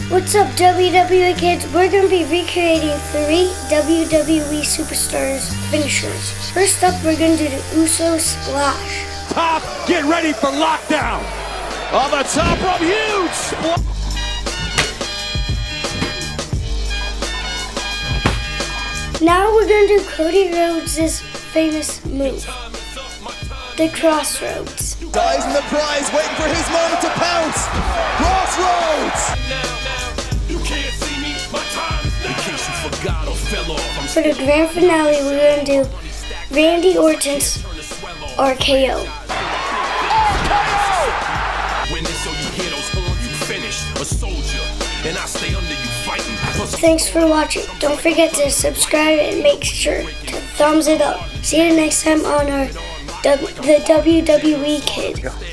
What's up, WWE kids? We're going to be recreating 3 WWE superstars finishers. First up, we're going to do the Uso Splash. Top, get ready for lockdown. On the top rope, huge splash. Now we're going to do Cody Rhodes' famous move, the Crossroads. Guys in the prize, waiting for his moment to pounce. Crossroads! For the grand finale, we're going to do Randy Orton's RKO. Thanks for watching. Don't forget to subscribe and make sure to thumbs it up. See you next time on the WWE Kid.